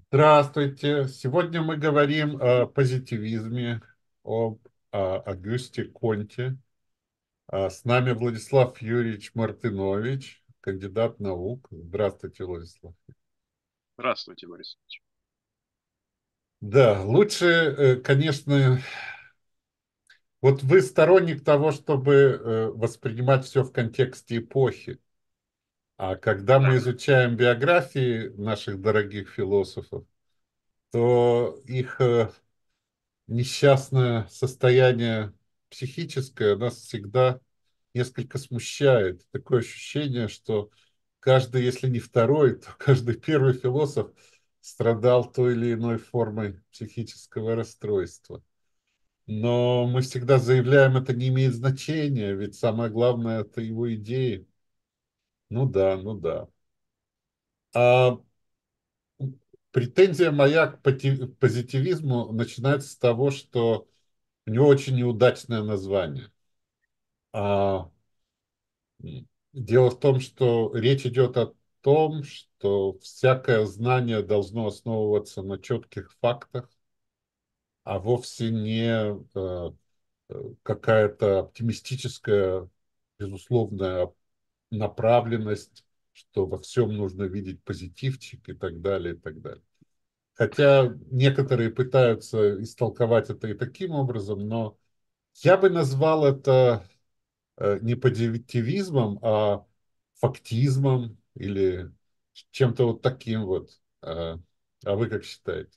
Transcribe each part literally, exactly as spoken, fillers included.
Здравствуйте. Сегодня мы говорим о позитивизме, об а, Агюсте Конте. А, С нами Владислав Юрьевич Мартынович, кандидат наук. Здравствуйте, Владислав. Здравствуйте, Борис Ильич. Да, лучше, э, конечно, вот вы сторонник того, чтобы э, воспринимать все в контексте эпохи. А когда Да. мы изучаем биографии наших дорогих философов, то их э, несчастное состояние психическое нас всегда несколько смущает. Такое ощущение, что каждый, если не второй, то каждый первый философ страдал той или иной формой психического расстройства. Но мы всегда заявляем, это не имеет значения, ведь самое главное – это его идеи. Ну да, ну да. А претензия моя к поти- позитивизму начинается с того, что у него очень неудачное название. А, м, Дело в том, что речь идет о том, что всякое знание должно основываться на четких фактах, а вовсе не э, э, какая-то оптимистическая, безусловная направленность, что во всем нужно видеть позитивчик и так далее, и так далее. Хотя некоторые пытаются истолковать это и таким образом, но я бы назвал это э, не позитивизмом, а фактизмом или чем-то вот таким вот. А, а вы как считаете?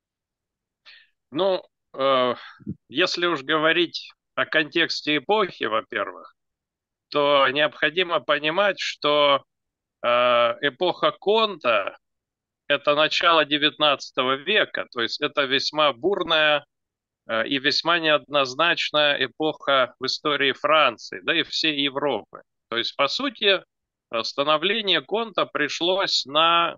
Ну, э, если уж говорить о контексте эпохи, во-первых, то необходимо понимать, что э, эпоха Конта – это начало девятнадцатого века, то есть это весьма бурная э, и весьма неоднозначная эпоха в истории Франции, да и всей Европы. То есть, по сути, э, становление Конта пришлось на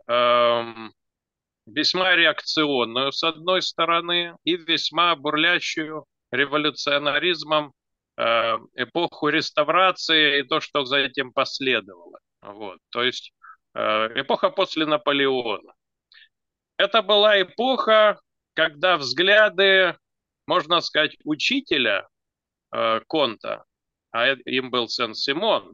эм, весьма реакционную, с одной стороны, и весьма бурлящую революционаризмом э, эпоху реставрации и то, что за этим последовало. Вот. То есть э, эпоха после Наполеона. Это была эпоха, когда взгляды, можно сказать, учителя э, Конта, а им был Сен-Симон,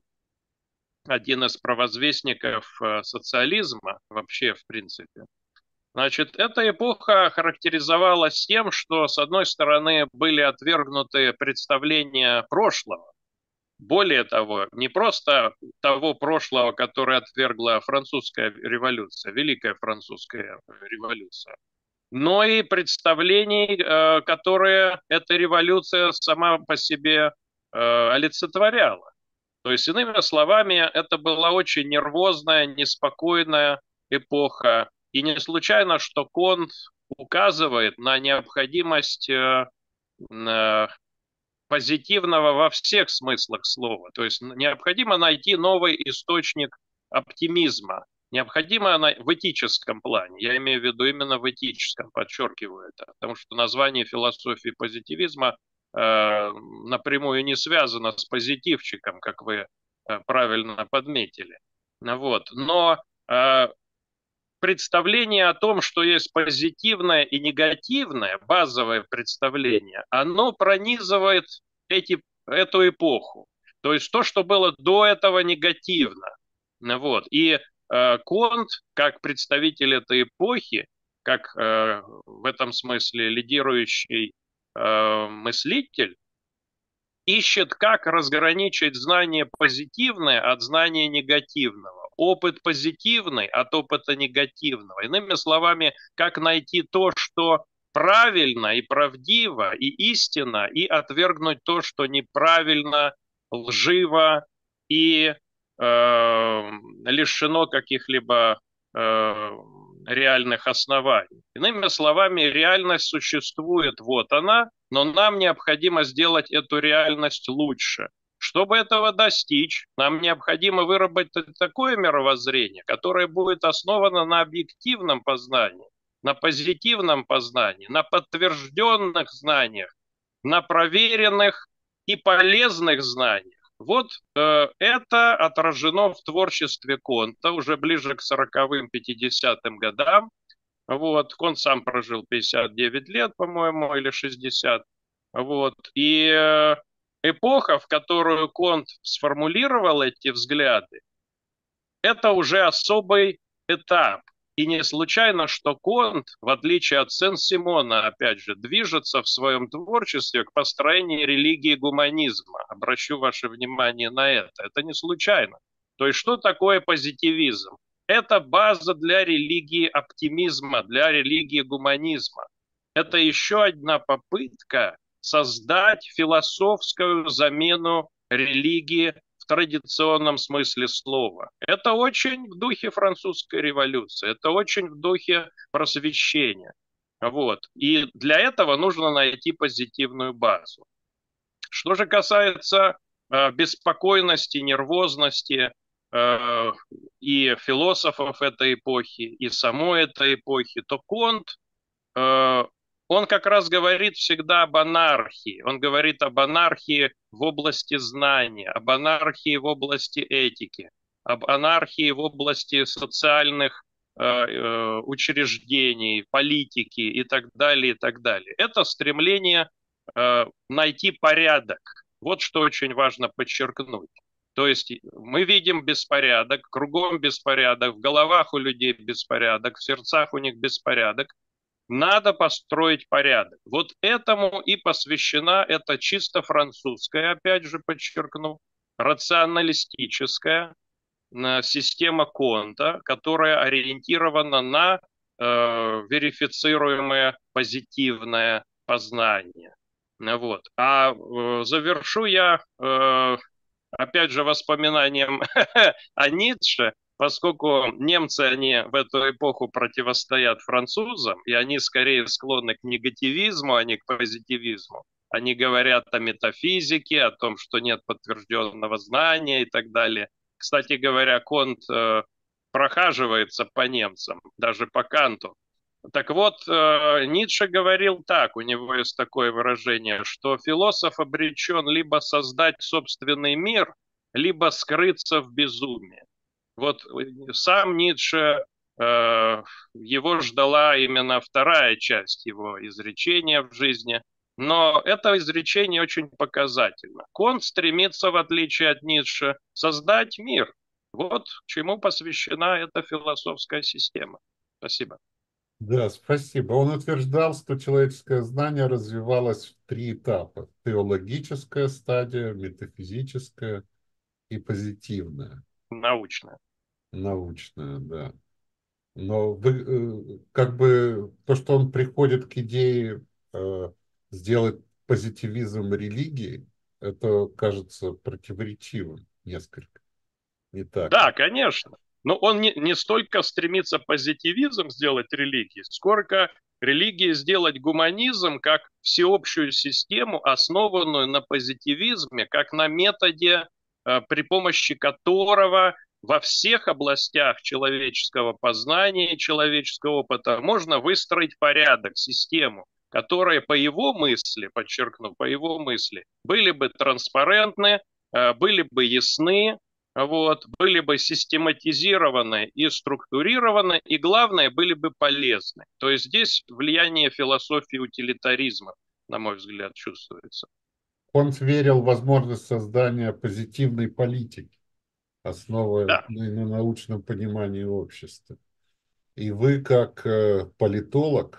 один из провозвестников э, социализма вообще, в принципе. Значит, эта эпоха характеризовалась тем, что, с одной стороны, были отвергнуты представления прошлого. Более того, не просто того прошлого, которое отвергла французская революция, Великая французская революция, но и представлений, э, которые эта революция сама по себе э, олицетворяла. То есть, иными словами, это была очень нервозная, неспокойная эпоха. И не случайно, что Конт указывает на необходимость э, э, позитивного во всех смыслах слова. То есть необходимо найти новый источник оптимизма. Необходимо в этическом плане, я имею в виду именно в этическом, подчеркиваю это, потому что название философии позитивизма э, напрямую не связано с позитивчиком, как вы э, правильно подметили. Вот. Но э, представление о том, что есть позитивное и негативное, базовое представление, оно пронизывает эти, эту эпоху. То есть то, что было до этого негативно. Вот. И э, Конт, как представитель этой эпохи, как э, в этом смысле лидирующий э, мыслитель, ищет, как разграничить знание позитивное от знания негативного, опыт позитивный от опыта негативного. Иными словами, как найти то, что правильно и правдиво, и истинно, и отвергнуть то, что неправильно, лживо и э, лишено каких-либо э, реальных оснований. Иными словами, реальность существует, вот она, но нам необходимо сделать эту реальность лучше. Чтобы этого достичь, нам необходимо выработать такое мировоззрение, которое будет основано на объективном познании, на позитивном познании, на подтвержденных знаниях, на проверенных и полезных знаниях. Вот э, это отражено в творчестве Конта уже ближе к сороковым-пятидесятым годам. Вот, он сам прожил пятьдесят девять лет, по-моему, или шестьдесят. Вот, и э, эпоха, в которую Конт сформулировал эти взгляды, это уже особый этап. И не случайно, что Конт, в отличие от Сен-Симона, опять же, движется в своем творчестве к построению религии гуманизма. Обращу ваше внимание на это. Это не случайно. То есть что такое позитивизм? Это база для религии оптимизма, для религии гуманизма. Это еще одна попытка создать философскую замену религии в традиционном смысле слова. Это очень в духе французской революции, это очень в духе просвещения. Вот. И для этого нужно найти позитивную базу. Что же касается э, беспокойности, нервозности э, и философов этой эпохи, и самой этой эпохи, то Конт э, он как раз говорит всегда об анархии. Он говорит об анархии в области знания, об анархии в области этики, об анархии в области социальных э, э, учреждений, политики и так далее, и так далее. Это стремление э, найти порядок. Вот что очень важно подчеркнуть. То есть мы видим беспорядок, кругом беспорядок, в головах у людей беспорядок, в сердцах у них беспорядок. Надо построить порядок. Вот этому и посвящена эта чисто французская, опять же подчеркну, рационалистическая э, система Конта, которая ориентирована на э, верифицируемое позитивное познание. Вот. А э, завершу я э, опять же, воспоминанием о Ницше, поскольку немцы, они в эту эпоху противостоят французам, и они скорее склонны к негативизму, а не к позитивизму. Они говорят о метафизике, о том, что нет подтвержденного знания и так далее. Кстати говоря, Конт э, прохаживается по немцам, даже по Канту. Так вот, э, Ницше говорил так, у него есть такое выражение, что философ обречен либо создать собственный мир, либо скрыться в безумии. Вот э, сам Ницше, э, его ждала именно вторая часть его изречения в жизни, но это изречение очень показательно. Конт стремится, в отличие от Ницше, создать мир. Вот чему посвящена эта философская система. Спасибо. Да, спасибо. Он утверждал, что человеческое знание развивалось в три этапа. Теологическая стадия, метафизическая и позитивная, Научная. научная, да. Но вы, э, как бы то, что он приходит к идее э, сделать позитивизм религией, это кажется противоречивым несколько, не так ли? Да, конечно. Но он не, не столько стремится позитивизм сделать религией, сколько религии сделать гуманизм как всеобщую систему, основанную на позитивизме, как на методе, э, при помощи которого во всех областях человеческого познания и человеческого опыта можно выстроить порядок, систему, которые по его мысли, подчеркну, по его мысли, были бы транспарентны, э, были бы ясны, вот, были бы систематизированы и структурированы, и главное, были бы полезны. То есть здесь влияние философии утилитаризма, на мой взгляд, чувствуется. Он верил в возможность создания позитивной политики, Да, основанной на научном понимании общества. И вы, как э, политолог,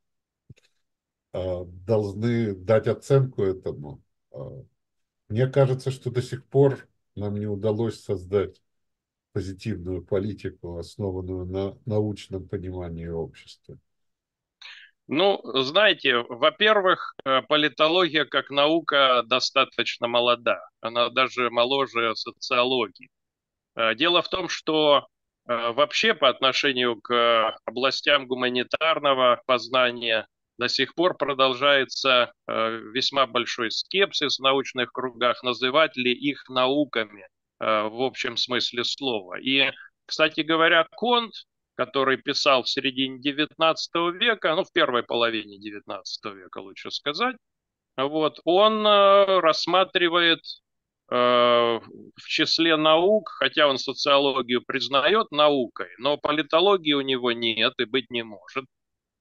э, должны дать оценку этому. Э, Мне кажется, что до сих пор нам не удалось создать позитивную политику, основанную на научном понимании общества. ну, знаете, во-первых, э, политология как наука достаточно молода. Она даже моложе социологии. Э, Дело в том, что э, вообще по отношению к областям гуманитарного познания до сих пор продолжается э, весьма большой скепсис в научных кругах, называть ли их науками э, в общем смысле слова. И, кстати говоря, Конт, который писал в середине девятнадцатого века, ну, в первой половине девятнадцатого века, лучше сказать, вот, он э, рассматривает э, в числе наук, хотя он социологию признает наукой, но политологии у него нет и быть не может.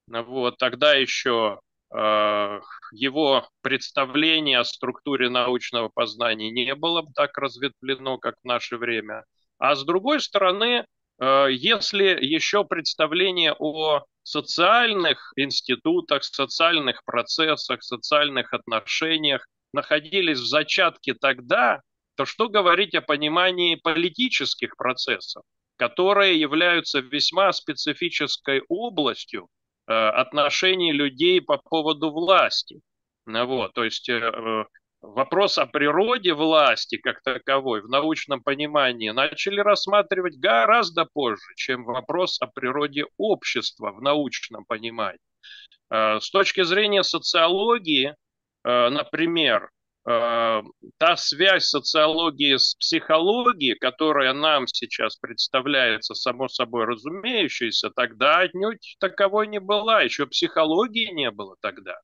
Вот, тогда еще э, его представление о структуре научного познания не было так разветвлено, как в наше время. А с другой стороны, э, если еще представление о социальных институтах, социальных процессах, социальных отношениях находились в зачатке тогда, то что говорить о понимании политических процессов, которые являются весьма специфической областью э, отношений людей по поводу власти. Ну вот, то есть э, вопрос о природе власти как таковой в научном понимании начали рассматривать гораздо позже, чем вопрос о природе общества в научном понимании. Э, С точки зрения социологии, э, например, э, та связь социологии с психологией, которая нам сейчас представляется само собой разумеющейся, тогда отнюдь таковой не была. Еще психологии не было тогда.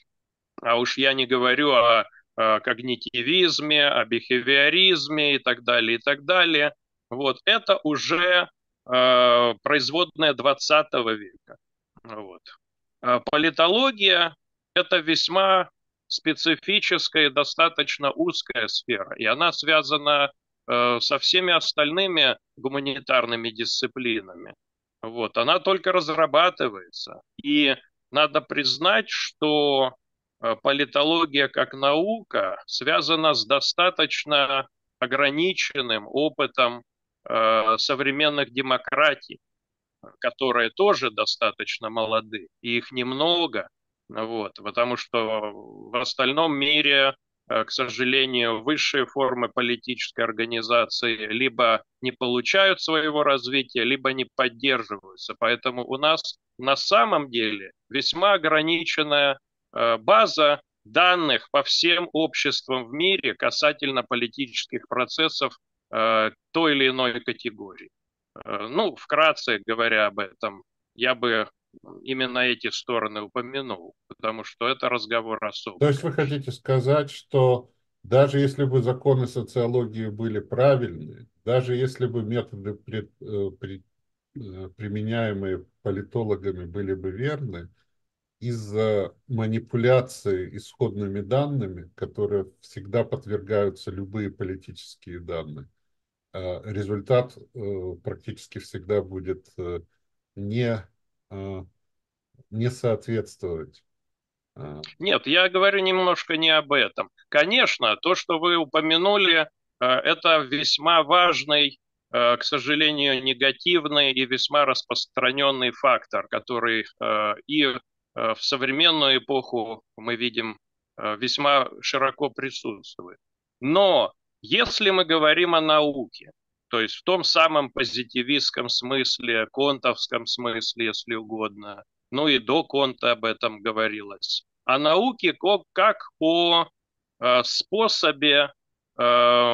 А уж я не говорю о, о когнитивизме, о бихевиоризме и так далее, и так далее. Вот это уже э, производная двадцатого века. Вот. А политология – это весьма специфическая и достаточно узкая сфера, и она связана э, со всеми остальными гуманитарными дисциплинами. Вот. Она только разрабатывается. И надо признать, что э, политология как наука связана с достаточно ограниченным опытом э, современных демократий, которые тоже достаточно молоды, и их немного, вот, потому что в остальном мире, э, к сожалению, высшие формы политической организации либо не получают своего развития, либо не поддерживаются. Поэтому у нас на самом деле весьма ограниченная э, база данных по всем обществам в мире касательно политических процессов э, той или иной категории. Ну, вкратце говоря об этом, я бы именно эти стороны упомянул, потому что это разговор То особый, есть вы конечно. хотите сказать, что даже если бы законы социологии были правильные, даже если бы методы, пред- э, при- э, применяемые политологами, были бы верны, из-за манипуляции исходными данными, которые всегда подвергаются любые политические данные, э, результат э, практически всегда будет э, не, э, не соответствовать. э, Нет, я говорю немножко не об этом. Конечно, то, что вы упомянули, э, это весьма важный, э, к сожалению, негативный и весьма распространенный фактор, который э, и э, в современную эпоху мы видим э, весьма широко присутствует. Но если мы говорим о науке, то есть в том самом позитивистском смысле, контовском смысле, если угодно, ну и до Конта об этом говорилось, о науке как о э, способе э,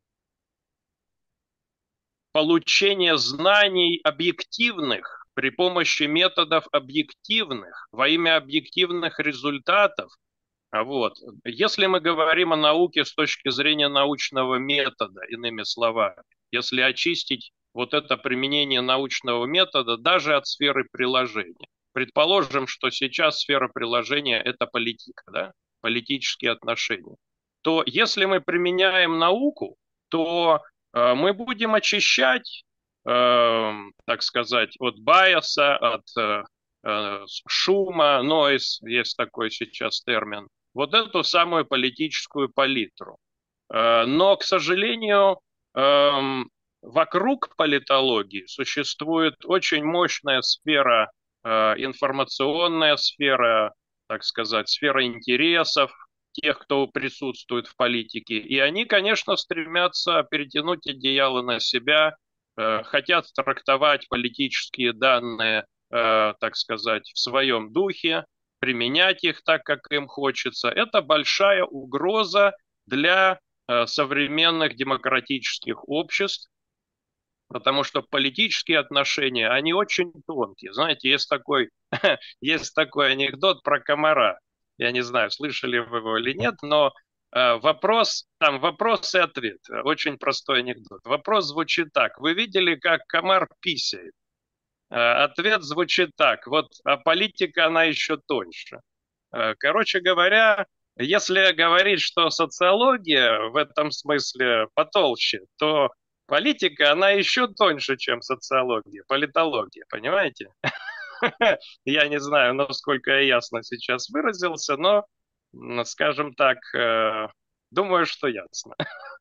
получения знаний объективных при помощи методов объективных, во имя объективных результатов. А вот. Если мы говорим о науке с точки зрения научного метода, иными словами, если очистить вот это применение научного метода даже от сферы приложения. Предположим, что сейчас сфера приложения – это политика, да? Политические отношения. То если мы применяем науку, то э, мы будем очищать, э, так сказать, от байаса, от э, э, шума, noise, есть такой сейчас термин, вот эту самую политическую палитру. Э, Но, к сожалению, эм, вокруг политологии существует очень мощная сфера, э, информационная сфера, так сказать, сфера интересов тех, кто присутствует в политике. И они, конечно, стремятся перетянуть одеяло на себя, э, хотят трактовать политические данные, э, так сказать, в своем духе, применять их так, как им хочется. Это большая угроза для э, современных демократических обществ, потому что политические отношения, они очень тонкие. Знаете, есть такой, есть такой анекдот про комара. Я не знаю, слышали вы его или нет, но э, вопрос, там вопрос и ответ. Очень простой анекдот. Вопрос звучит так. Вы видели, как комар писает? Ответ звучит так. Вот, а политика, она еще тоньше. Короче говоря, если говорить, что социология в этом смысле потолще, то политика, она еще тоньше, чем социология, политология, понимаете? Я не знаю, насколько я ясно сейчас выразился, но, скажем так, думаю, что ясно.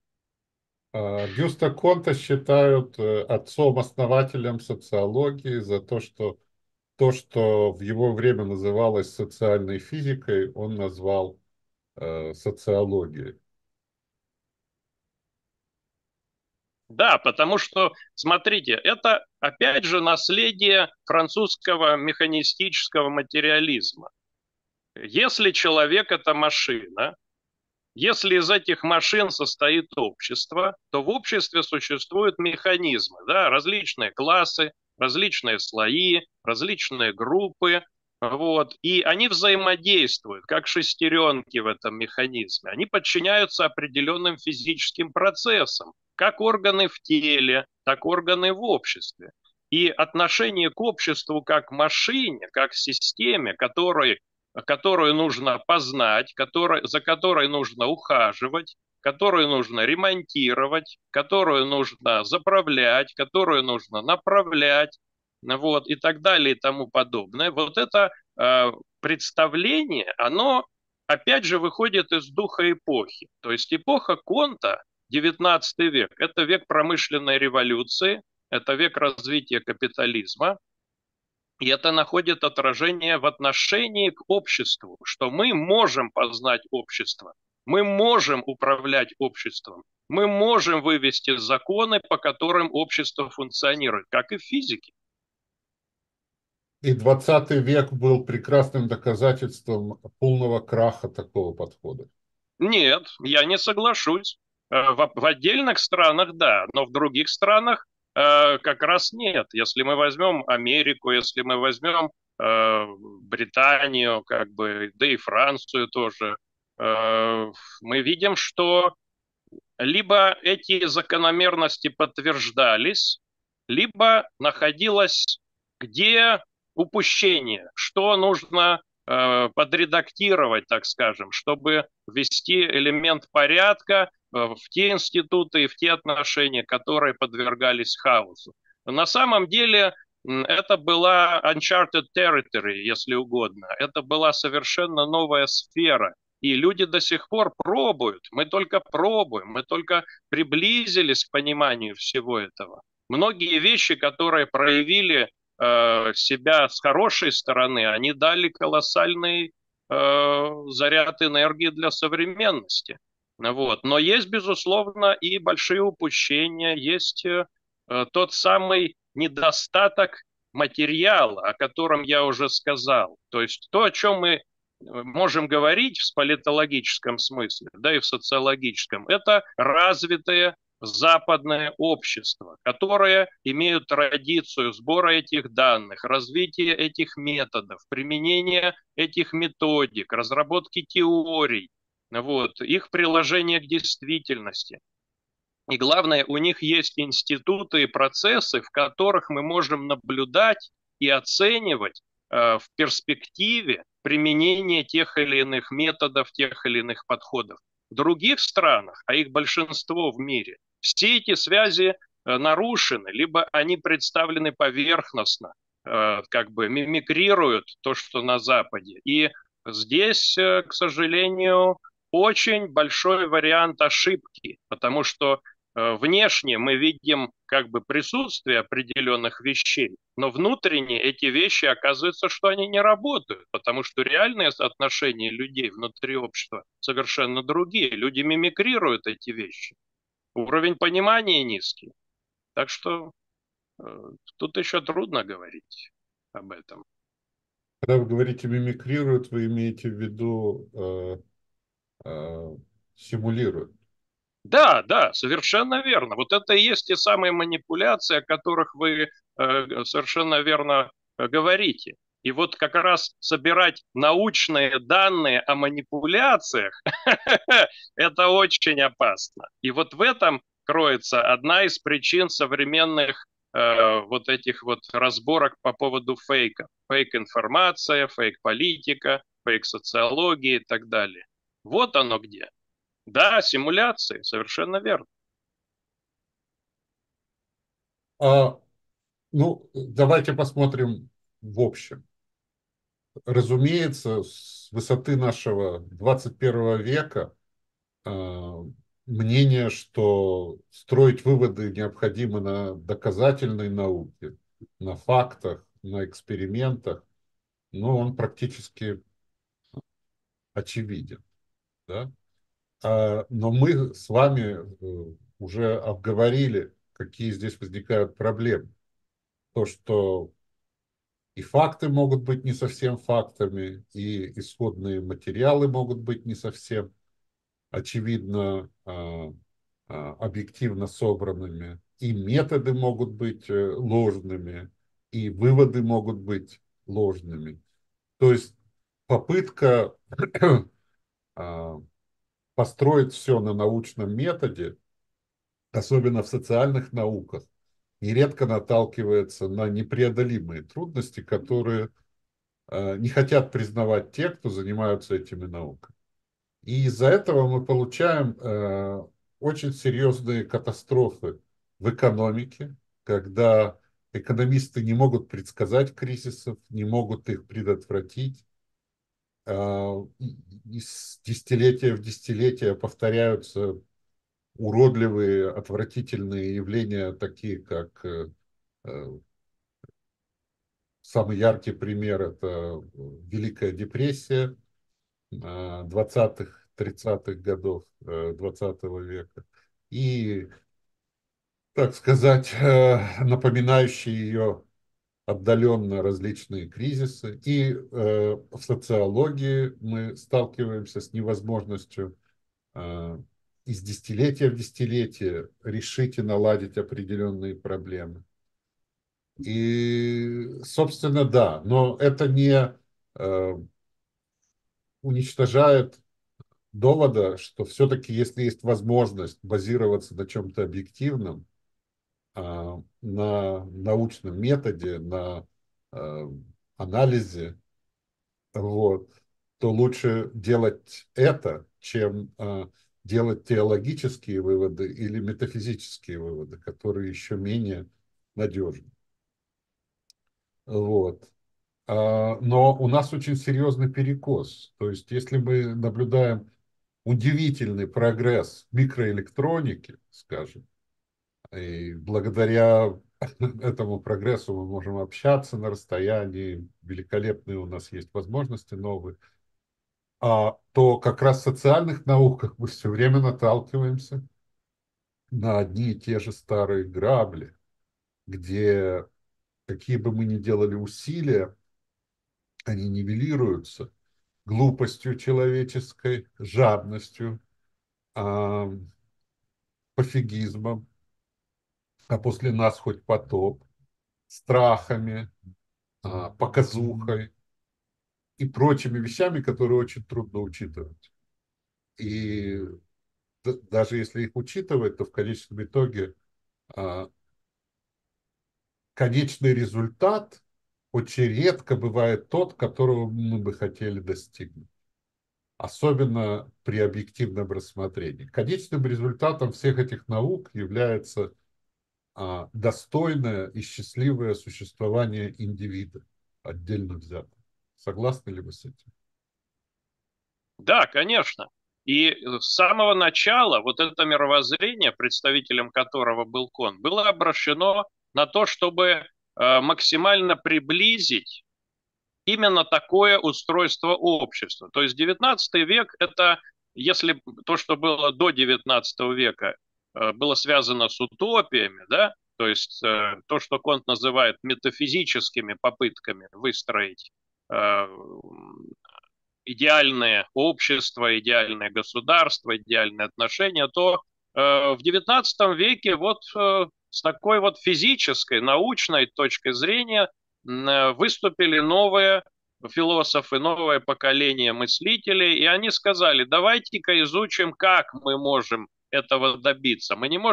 Гюста Конта считают отцом-основателем социологии за то, что то, что в его время называлось социальной физикой, он назвал э, социологией. Да, потому что, смотрите, это опять же наследие французского механистического материализма. Если человек – это машина, если из этих машин состоит общество, то в обществе существуют механизмы, да, различные классы, различные слои, различные группы, вот, и они взаимодействуют, как шестеренки в этом механизме. Они подчиняются определенным физическим процессам, как органы в теле, так органы в обществе. И отношение к обществу как к машине, как к системе, которой которую нужно познать, который, за которой нужно ухаживать, которую нужно ремонтировать, которую нужно заправлять, которую нужно направлять, вот, и так далее и тому подобное. Вот это э, представление, оно опять же выходит из духа эпохи. То есть эпоха Конта, девятнадцатый век, это век промышленной революции, это век развития капитализма, и это находит отражение в отношении к обществу, что мы можем познать общество, мы можем управлять обществом, мы можем вывести законы, по которым общество функционирует, как и в физике. И двадцатый век был прекрасным доказательством полного краха такого подхода. Нет, я не соглашусь. В, в отдельных странах, да, но в других странах э, как раз нет. Если мы возьмем Америку, если мы возьмем э, Британию, как бы, да и Францию тоже, э, мы видим, что либо эти закономерности подтверждались, либо находилось где упущение, что нужно э, подредактировать, так скажем, чтобы ввести элемент порядка э, в те институты и в те отношения, которые подвергались хаосу. На самом деле это была uncharted territory, если угодно. Это была совершенно новая сфера. И люди до сих пор пробуют, мы только пробуем, мы только приблизились к пониманию всего этого. Многие вещи, которые проявили э, себя с хорошей стороны, они дали колоссальный э, заряд энергии для современности. Вот. Но есть, безусловно, и большие упущения, есть э, тот самый недостаток материала, о котором я уже сказал. То есть то, о чем мы можем говорить в политологическом смысле, да и в социологическом, это развитое западное общество, которое имеют традицию сбора этих данных, развития этих методов, применения этих методик, разработки теорий, вот, их приложение к действительности. И главное, у них есть институты и процессы, в которых мы можем наблюдать и оценивать э, в перспективе применение тех или иных методов, тех или иных подходов. В других странах, а их большинство в мире, все эти связи э, нарушены, либо они представлены поверхностно, э, как бы мимикрируют то, что на Западе. И здесь, э, к сожалению, очень большой вариант ошибки, потому что внешне мы видим как бы присутствие определенных вещей, но внутренне эти вещи оказывается, что они не работают, потому что реальные отношения людей внутри общества совершенно другие. Люди мимикрируют эти вещи. Уровень понимания низкий. Так что э, тут еще трудно говорить об этом. Когда вы говорите мимикрируют, вы имеете в виду э, э, симулируют. Да, да, совершенно верно. Вот это и есть те самые манипуляции, о которых вы э, совершенно верно э, говорите. И вот как раз собирать научные данные о манипуляциях, это очень опасно. И вот в этом кроется одна из причин современных э, вот этих вот разборок по поводу фейка. Фейк-информация, фейк-политика, фейк-социология и так далее. Вот оно где. Да, симуляции, совершенно верно. А, ну, давайте посмотрим в общем. Разумеется, с высоты нашего двадцать первого века э, мнение, что строить выводы необходимо на доказательной науке, на фактах, на экспериментах, ну, он практически очевиден. Да? А, но мы с вами э, уже обговорили, какие здесь возникают проблемы. То, что и факты могут быть не совсем фактами, и исходные материалы могут быть не совсем очевидно а, а, объективно собранными, и методы могут быть э, ложными, и выводы могут быть ложными. То есть попытка а, построить все на научном методе, особенно в социальных науках, нередко наталкивается на непреодолимые трудности, которые э, не хотят признавать те, кто занимаются этими науками. И из-за этого мы получаем э, очень серьезные катастрофы в экономике, когда экономисты не могут предсказать кризисов, не могут их предотвратить. Э, из десятилетия в десятилетие повторяются уродливые, отвратительные явления, такие как э, э, самый яркий пример – это Великая депрессия двадцатых-тридцатых годов э, двадцатого века. И, так сказать, э, напоминающие ее отдаленно различные кризисы. И э, в социологии мы сталкиваемся с невозможностью э, из десятилетия в десятилетие решить и наладить определенные проблемы. И, собственно, да, но это не э, уничтожает довода, что все-таки, если есть возможность базироваться на чем-то объективном, а, на научном методе, на а, анализе, вот, то лучше делать это, чем а, делать теологические выводы или метафизические выводы, которые еще менее надежны. Вот. А, Но у нас очень серьезный перекос. То есть, если мы наблюдаем удивительный прогресс микроэлектроники, скажем, и благодаря этому прогрессу мы можем общаться на расстоянии, великолепные у нас есть возможности новые, а то как раз в социальных науках мы все время наталкиваемся на одни и те же старые грабли, где какие бы мы ни делали усилия, они нивелируются глупостью человеческой, жадностью, а, пофигизмом, а после нас хоть потоп, страхами, а, показухой и прочими вещами, которые очень трудно учитывать. И д- даже если их учитывать, то в конечном итоге а, конечный результат очень редко бывает тот, которого мы бы хотели достигнуть. Особенно при объективном рассмотрении. Конечным результатом всех этих наук является а, достойное и счастливое существование индивида, отдельно взятого. Согласны ли вы с этим? Да, конечно. И с самого начала вот это мировоззрение, представителем которого был Кон, было обращено на то, чтобы э, максимально приблизить именно такое устройство общества. То есть девятнадцатый век – это, если то, что было до девятнадцатого века, э, было связано с утопиями, да, то есть э, то, что Конт называет метафизическими попытками выстроить э, идеальное общество, идеальное государство, идеальные отношения, то э, в девятнадцатом веке вот э, с такой вот физической, научной точки зрения э, выступили новые философы, новое поколение мыслителей, и они сказали, давайте-ка изучим, как мы можем этого добиться. Мы не можем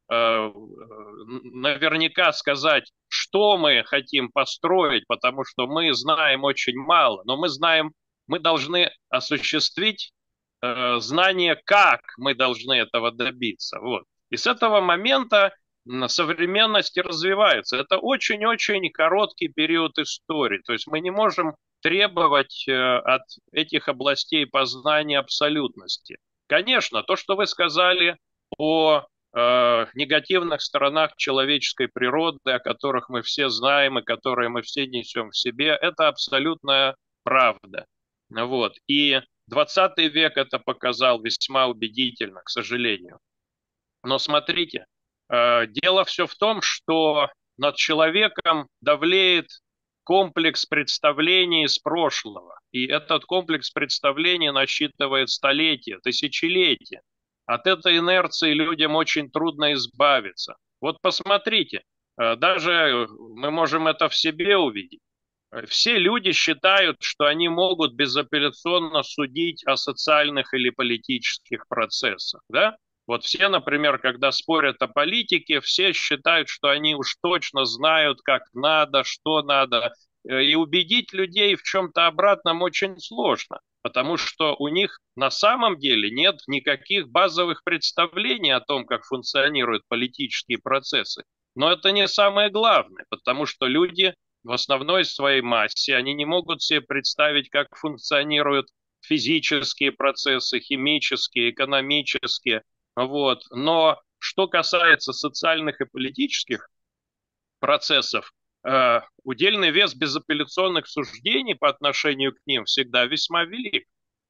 э, наверняка сказать, что мы хотим построить, потому что мы знаем очень мало, но мы знаем, мы должны осуществить э, знание, как мы должны этого добиться. Вот. И с этого момента современность развивается. Это очень-очень короткий период истории. То есть мы не можем требовать э, от этих областей познания абсолютности. Конечно, то, что вы сказали о э, негативных сторонах человеческой природы, о которых мы все знаем и которые мы все несем в себе, это абсолютная правда. Вот. И двадцатый век это показал весьма убедительно, к сожалению. Но смотрите, э, дело все в том, что над человеком давлеет комплекс представлений из прошлого. И этот комплекс представлений насчитывает столетия, тысячелетия. От этой инерции людям очень трудно избавиться. Вот посмотрите, э, даже мы можем это в себе увидеть. Все люди считают, что они могут безапелляционно судить о социальных или политических процессах, да? Вот все, например, когда спорят о политике, все считают, что они уж точно знают, как надо, что надо. И убедить людей в чем-то обратном очень сложно, потому что у них на самом деле нет никаких базовых представлений о том, как функционируют политические процессы. Но это не самое главное, потому что люди в основной своей массе, они не могут себе представить, как функционируют физические процессы, химические, экономические. Вот. Но что касается социальных и политических процессов, э, удельный вес безапелляционных суждений по отношению к ним всегда весьма велик.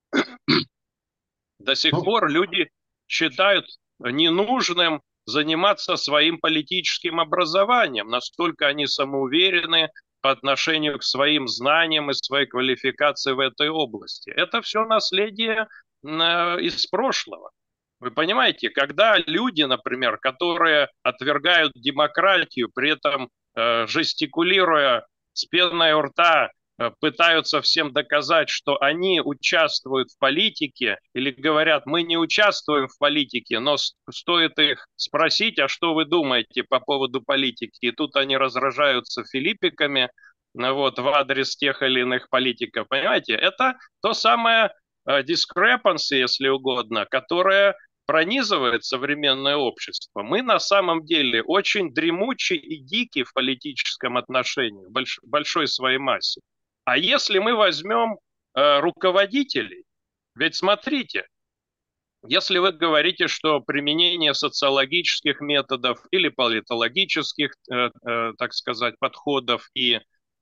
До сих Ну, пор люди считают ненужным заниматься своим политическим образованием. Настолько они самоуверены по отношению к своим знаниям и своей квалификации в этой области. Это все наследие э, из прошлого. Вы понимаете, когда люди, например, которые отвергают демократию, при этом э, жестикулируя с пеной у рта, э, пытаются всем доказать, что они участвуют в политике, или говорят, мы не участвуем в политике, но стоит их спросить, а что вы думаете по поводу политики, и тут они разражаются филиппиками, ну вот, в адрес тех или иных политиков. Понимаете, это то самое э, discrepancy, если угодно, которое пронизывает современное общество. Мы на самом деле очень дремучи и дики в политическом отношении, в больш, большой своей массе. А если мы возьмем э, руководителей, ведь смотрите, если вы говорите, что применение социологических методов или политологических, э, э, так сказать, подходов и э,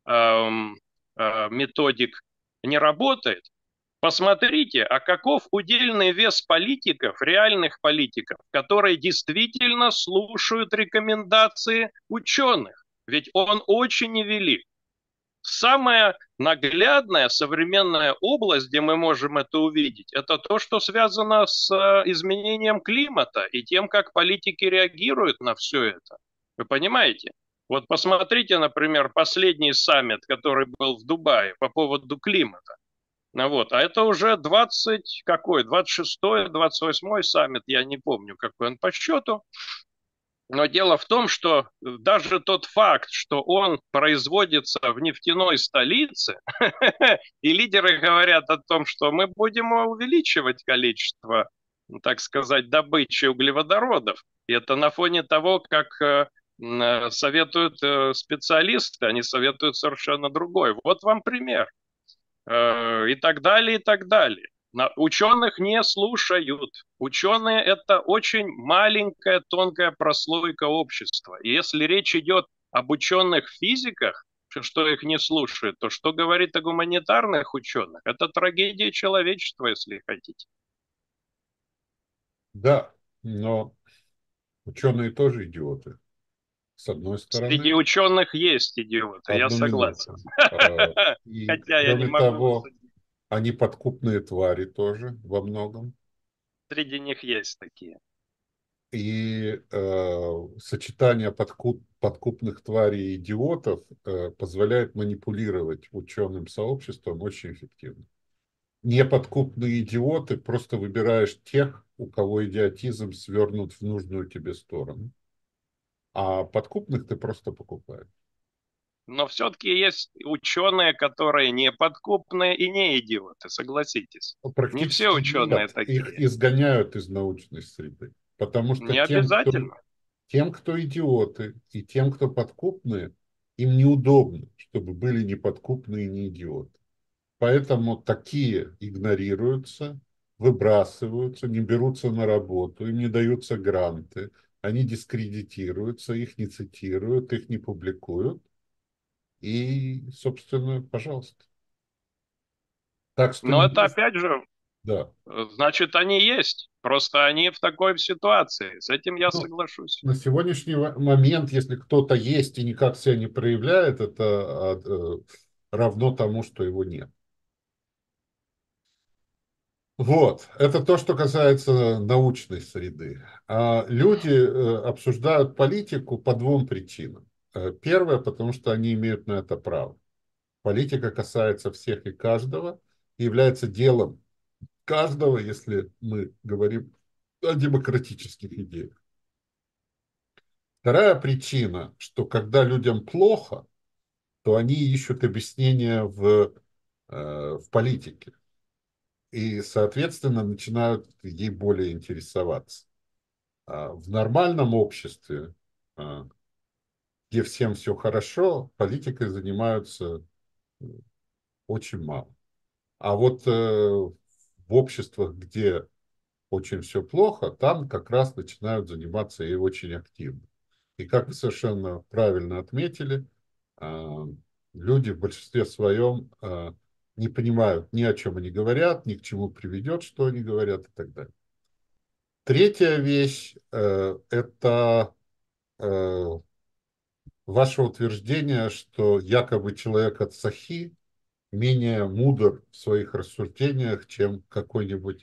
э, методик не работает, посмотрите, а каков удельный вес политиков, реальных политиков, которые действительно слушают рекомендации ученых. Ведь он очень невелик. Самая наглядная современная область, где мы можем это увидеть, это то, что связано с изменением климата и тем, как политики реагируют на все это. Вы понимаете? Вот посмотрите, например, последний саммит, который был в Дубае по поводу климата. Ну вот, а это уже двадцать какой, двадцать шестой, двадцать восьмой саммит, я не помню, какой он по счету. Но дело в том, что даже тот факт, что он производится в нефтяной столице, и лидеры говорят о том, что мы будем увеличивать количество, ну, так сказать, добычи углеводородов. И это на фоне того, как э, э, советуют э, специалисты, они советуют совершенно другой. Вот вам пример. Э, и так далее, и так далее. На, ученых не слушают. Ученые – это очень маленькая, тонкая прослойка общества. И если речь идет об ученых физиках, что их не слушают, то что говорит о гуманитарных ученых? Это трагедия человечества, если хотите. да, но ученые тоже идиоты. С одной Среди стороны, ученых есть идиоты, я одну согласен. минуту. А, И, Хотя я не кроме могу того, судить. они подкупные твари тоже во многом. Среди них есть такие. И э, сочетание подкуп, подкупных тварей и идиотов э, позволяет манипулировать ученым сообществом очень эффективно. Неподкупные идиоты, просто выбираешь тех, у кого идиотизм свернут в нужную тебе сторону. а подкупных ты просто покупаешь. Но все-таки есть ученые, которые не подкупные и не идиоты, согласитесь. Не все Практически ученые нет. Их такие. изгоняют из научной среды. Потому что Не тем, кто, обязательно. тем, кто идиоты, и тем, кто подкупные, им неудобно, чтобы были неподкупные и не идиоты. Поэтому такие игнорируются, выбрасываются, не берутся на работу, им не даются гранты, они дискредитируются, их не цитируют, их не публикуют. И, собственно, пожалуйста. Так что Но не это без... опять же, Да. э, значит, они есть. Просто они в такой ситуации. С этим я Ну, соглашусь. на сегодняшний ва- момент, если кто-то есть и никак себя не проявляет, это а, э, равно тому, что его нет. Вот, это то, что касается научной среды. А люди э, обсуждают политику по двум причинам. Э, Первое, потому что они имеют на это право. Политика касается всех и каждого, и является делом каждого, если мы говорим о демократических идеях. Вторая причина, что когда людям плохо, то они ищут объяснения в, э, в политике и, соответственно, начинают ей более интересоваться. А в нормальном обществе, а, где всем все хорошо, политикой занимаются очень мало. А вот э, в обществах, где очень все плохо, там как раз начинают заниматься и очень активно. И как вы совершенно правильно отметили, а, люди в большинстве своем а, не понимают ни о чем они говорят, ни к чему приведет, что они говорят и так далее. Третья вещь э, это э, ваше утверждение, что якобы человек от Сахи менее мудр в своих рассуждениях, чем какой-нибудь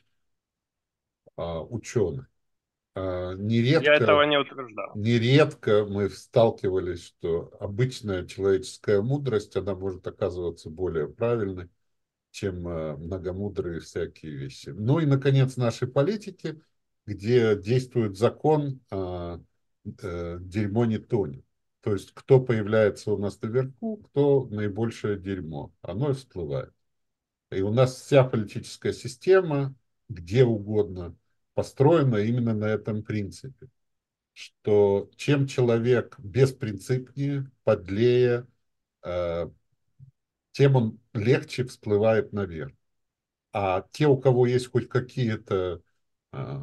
а, ученый. А, Я этого нередко, не утверждал. нередко мы сталкивались, что обычная человеческая мудрость, она может оказываться более правильной, чем э, многомудрые всякие вещи. Ну и, наконец, наши политики, где действует закон э, э, «дерьмо не тонет». То есть, кто появляется у нас наверху, кто наибольшее дерьмо, оно и всплывает. И у нас вся политическая система, где угодно, построена именно на этом принципе, что чем человек беспринципнее, подлее, э, тем он легче всплывает наверх. А те, у кого есть хоть какие-то э,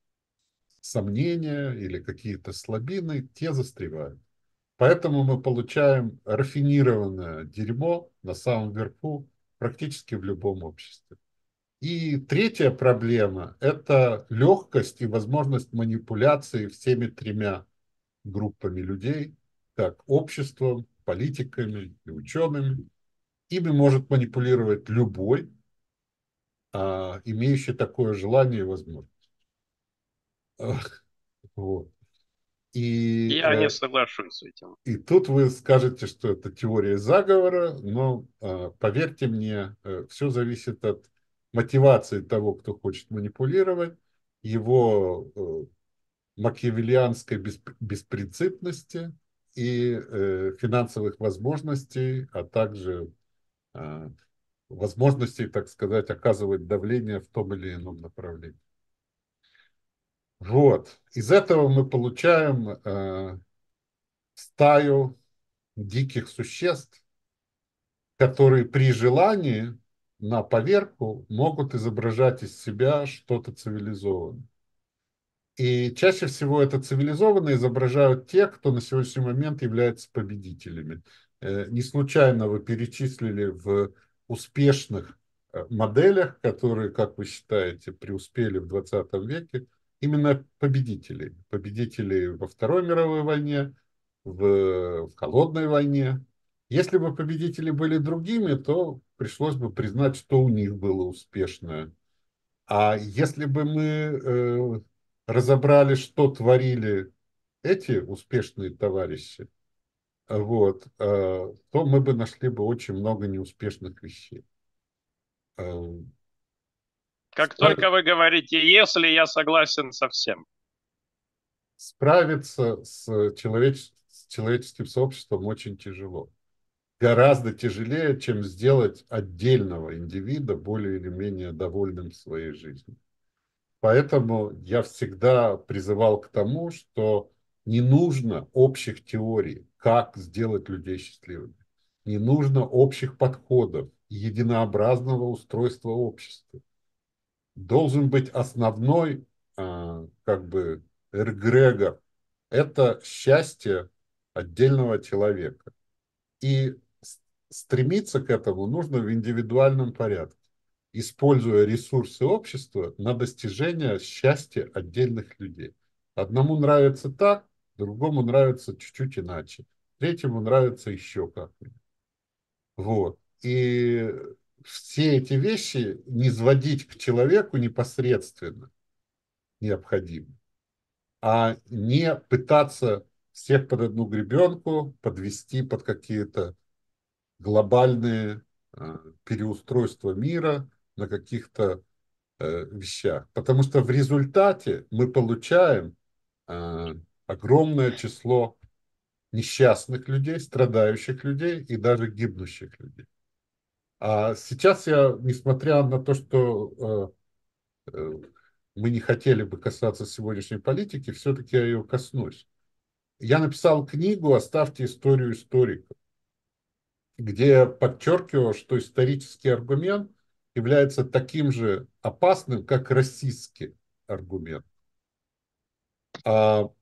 сомнения или какие-то слабины, те застревают. Поэтому мы получаем рафинированное дерьмо на самом верху практически в любом обществе. И третья проблема – это легкость и возможность манипуляции всеми тремя группами людей, как обществом, политиками и учеными. Ими может манипулировать любой, а, имеющий такое желание и возможность. Вот. И, Я не э, соглашусь с этим. и тут вы скажете, что это теория заговора, но э, поверьте мне, э, все зависит от мотивации того, кто хочет манипулировать, его э, макиавеллианской бесп- беспринципности и э, финансовых возможностей, а также э, возможностей, так сказать, оказывать давление в том или ином направлении. Вот. Из этого мы получаем э, стаю диких существ, которые при желании на поверку могут изображать из себя что-то цивилизованное. И чаще всего это цивилизованно изображают те, кто на сегодняшний момент является победителями. Э, Не случайно вы перечислили в успешных э, моделях, которые, как вы считаете, преуспели в двадцатом веке, именно победителей. Победителей во Второй мировой войне, в, в Холодной войне. Если бы победители были другими, то пришлось бы признать, что у них было успешное. А если бы мы э, разобрали, что творили эти успешные товарищи, вот, э, то мы бы нашли бы очень много неуспешных вещей. Э, Как только вы говорите «если», я согласен со всем. справиться с, человеч- с человеческим сообществом очень тяжело. Гораздо тяжелее, чем сделать отдельного индивида более или менее довольным своей жизнью. Поэтому я всегда призывал к тому, что не нужно общих теорий, как сделать людей счастливыми. Не нужно общих подходов, единообразного устройства общества. Должен быть основной, а, как бы, эгрегор. Это счастье отдельного человека. И стремиться к этому нужно в индивидуальном порядке, используя ресурсы общества на достижение счастья отдельных людей. Одному нравится так, другому нравится чуть-чуть иначе, третьему нравится еще как-нибудь. Вот. И все эти вещи не сводить к человеку непосредственно необходимо, а не пытаться всех под одну гребенку подвести под какие-то глобальные э, переустройства мира на каких-то э, вещах. Потому что в результате мы получаем э, огромное число несчастных людей, страдающих людей и даже гибнущих людей. А сейчас я, несмотря на то, что э, э, мы не хотели бы касаться сегодняшней политики, все-таки я ее коснусь. Я написал книгу «Оставьте историю историкам», где я подчеркивал, что исторический аргумент является таким же опасным, как расистский аргумент. А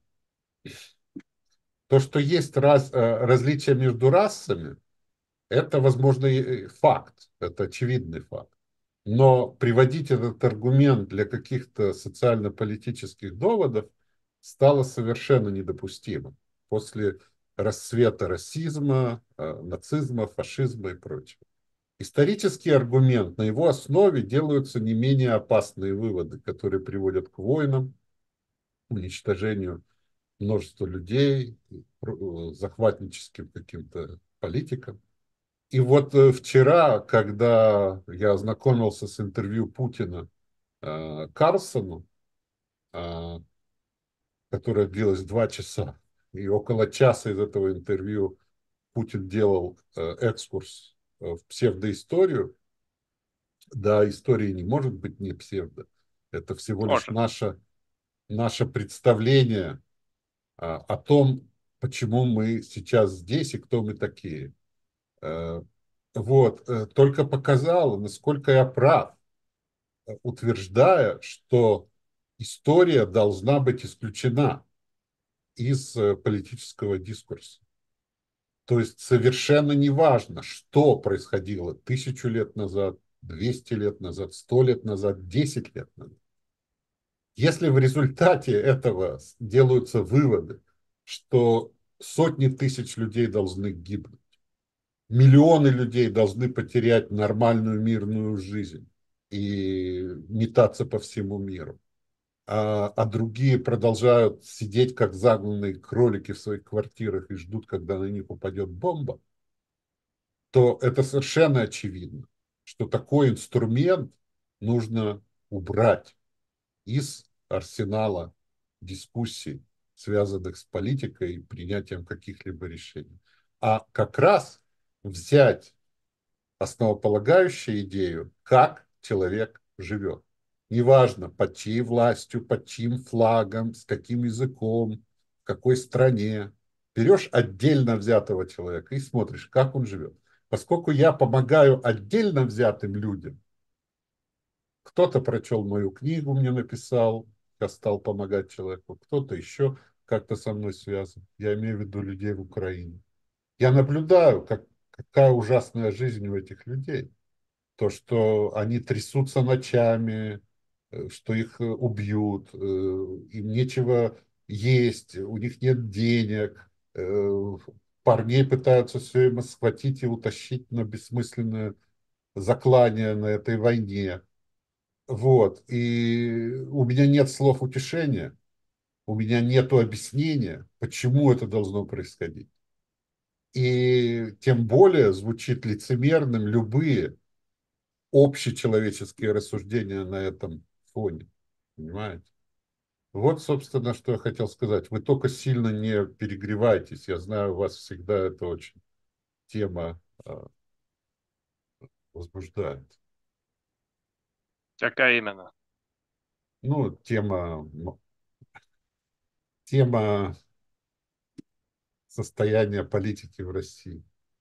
то, что есть раз, э, различия между расами, это, возможно, и факт, это очевидный факт. Но приводить этот аргумент для каких-то социально-политических доводов стало совершенно недопустимо после расцвета расизма, э, нацизма, фашизма и прочего. Исторический аргумент, на его основе делаются не менее опасные выводы, которые приводят к войнам, уничтожению множества людей, захватническим каким-то политикам. И вот э, вчера, когда я ознакомился с интервью Путина э, Карлсону, э, которое длилось два часа, и около часа из этого интервью Путин делал э, экскурс э, в псевдоисторию. Да, история не может быть не псевдо. Это всего лишь Может. наше, наше представление а, о том, почему мы сейчас здесь и кто мы такие. Э, вот. э, Только показало, насколько я прав, э, утверждая, что история должна быть исключена из э, политического дискурса. То есть совершенно неважно, что происходило тысячу лет назад, двести лет назад, сто лет назад, десять лет назад. Если в результате этого делаются выводы, что сотни тысяч людей должны гибнуть, миллионы людей должны потерять нормальную мирную жизнь и метаться по всему миру, а, а другие продолжают сидеть как загнанные кролики в своих квартирах и ждут, когда на них упадет бомба, то это совершенно очевидно, что такой инструмент нужно убрать из арсенала дискуссий, связанных с политикой и принятием каких-либо решений. А как раз взять основополагающую идею, как человек живет. Неважно, под чьей властью, под чьим флагом, с каким языком, в какой стране. Берешь отдельно взятого человека и смотришь, как он живет. Поскольку я помогаю отдельно взятым людям, кто-то прочел мою книгу, мне написал, я стал помогать человеку, кто-то еще как-то со мной связан. Я имею в виду людей в Украине. Я наблюдаю, как, какая ужасная жизнь у этих людей. То, что они трясутся ночами, э, что их э, убьют, э, им нечего есть, у них нет денег, э, парней пытаются все время схватить и утащить на бессмысленное заклание на этой войне. Вот. И у меня нет слов утешения, у меня нет объяснения, почему это должно происходить. И тем более звучит лицемерным любые общечеловеческие рассуждения на этом фоне. Понимаете? Вот, собственно, что я хотел сказать. Вы только сильно не перегревайтесь. Я знаю, у вас всегда это очень тема а, возбуждает. Какая именно? Ну, тема, м, тема состояния политики в России.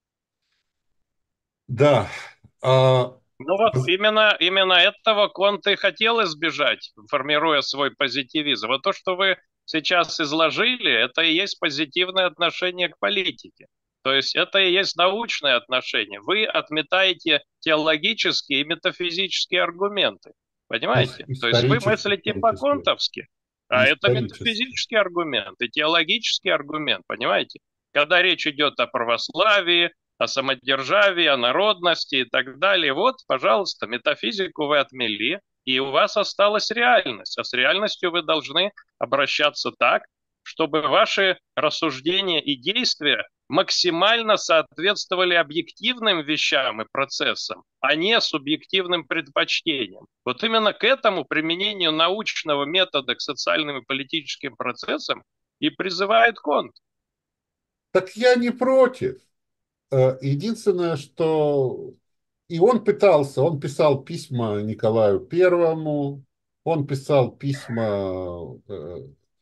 Да. А, Ну вот именно, именно этого Конте и хотел избежать, формируя свой позитивизм. Вот то, что вы сейчас изложили, это и есть позитивное отношение к политике. То есть это и есть научное отношение. Вы отметаете теологические и метафизические аргументы. ис- Понимаете? То есть вы исторически, в мыслите том числе. по-контовски, а это Исторически. метафизический аргумент и теологический аргумент. Понимаете? Когда речь идет о православии, о самодержавии, о народности и так далее. Вот, пожалуйста, метафизику вы отмели, и у вас осталась реальность. А с реальностью вы должны обращаться так, чтобы ваши рассуждения и действия максимально соответствовали объективным вещам и процессам, а не субъективным предпочтениям. Вот именно к этому применению научного метода к социальным и политическим процессам и призывает Конт. Так я не против. Э, Единственное, что и он пытался, он писал письма Николаю Первому, он писал письма э,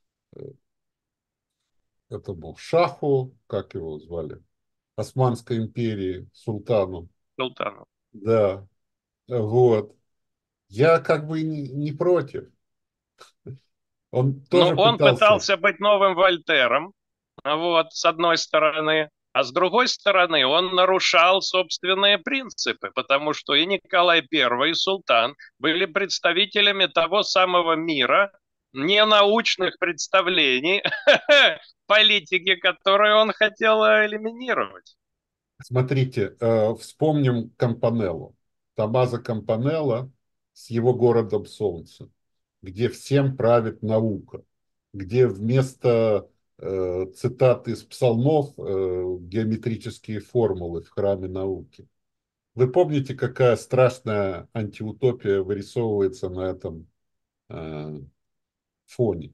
этому шаху, как его звали, Османской империи, султану. Султанов. Да, вот. Я как бы не, не против. Он Ну, тоже он пытался. пытался быть новым Вольтером, вот, с одной стороны, а с другой стороны, он нарушал собственные принципы, потому что и Николай Первый, и Султан были представителями того самого мира, ненаучных представлений политики, которую он хотел элиминировать. Смотрите, э, вспомним Кампанеллу. Томмазо Кампанелла с его «Городом солнца», где всем правит наука, где вместо э, цитат из псалмов э, геометрические формулы в храме науки. Вы помните, какая страшная антиутопия вырисовывается на этом э, фоне?